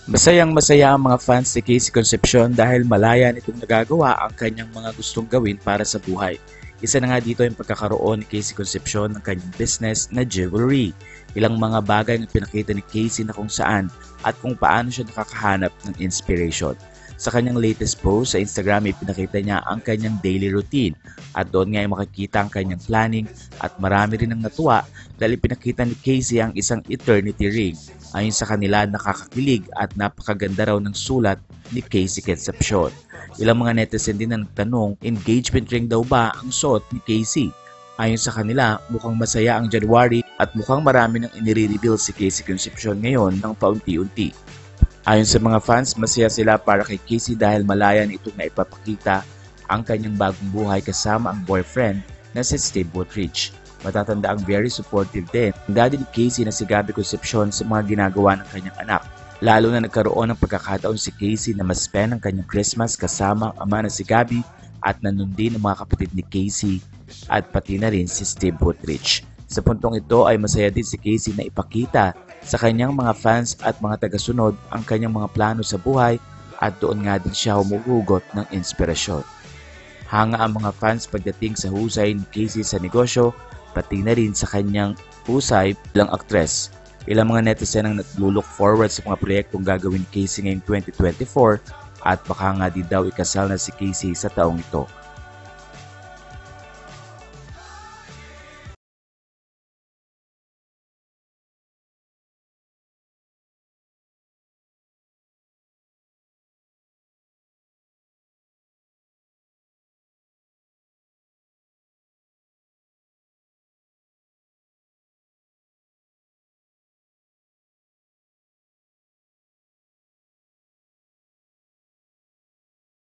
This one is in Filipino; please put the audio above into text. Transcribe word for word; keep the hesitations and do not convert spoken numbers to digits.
Masayang masaya ang mga fans ni Casey Concepcion dahil malaya nitong nagagawa ang kanyang mga gustong gawin para sa buhay. Isa na nga dito yung pagkakaroon ni Casey Concepcion ng kanyang business na jewelry. Ilang mga bagay na pinakita ni Casey na kung saan at kung paano siya nakakahanap ng inspiration. Sa kanyang latest post sa Instagram ay pinakita niya ang kanyang daily routine at doon nga ay makikita ang kanyang planning at marami rin ang natuwa dahil pinakita ni Casey ang isang eternity ring. Ayon sa kanila, nakakakilig at napakaganda raw ng sulat ni Casey Concepcion. Ilang mga netizen din na nagtanong, engagement ring daw ba ang suot ni Casey? Ayon sa kanila, mukhang masaya ang January at mukhang marami nang inire-reveal si Casey Concepcion ngayon ng paunti-unti. Ayon sa mga fans, masaya sila para kay Casey dahil malaya nitong naipapakita ang kanyang bagong buhay kasama ang boyfriend na si Steve Buttigieg. Matatanda ang very supportive din ang daddy ni Casey na si Gabby Concepcion sa mga ginagawa ng kanyang anak. Lalo na nagkaroon ng pagkakataon si Casey na ma-spend ang kanyang Christmas kasama ang ama na si Gabby at nandun din ang mga kapatid ni Casey at pati na rin si Steve Buttigieg. Sa puntong ito ay masaya din si Casey na ipakita sa kanyang mga fans at mga tagasunod ang kanyang mga plano sa buhay at doon nga din siya humuhugot ng inspirasyon. Hanga ang mga fans pagdating sa husay ni Casey sa negosyo pati na rin sa kanyang husay bilang aktres. Ilang mga netizen ang naglulook forward sa mga proyektong gagawin ni Casey ngayong twenty twenty-four at baka nga di daw ikasal na si Casey sa taong ito.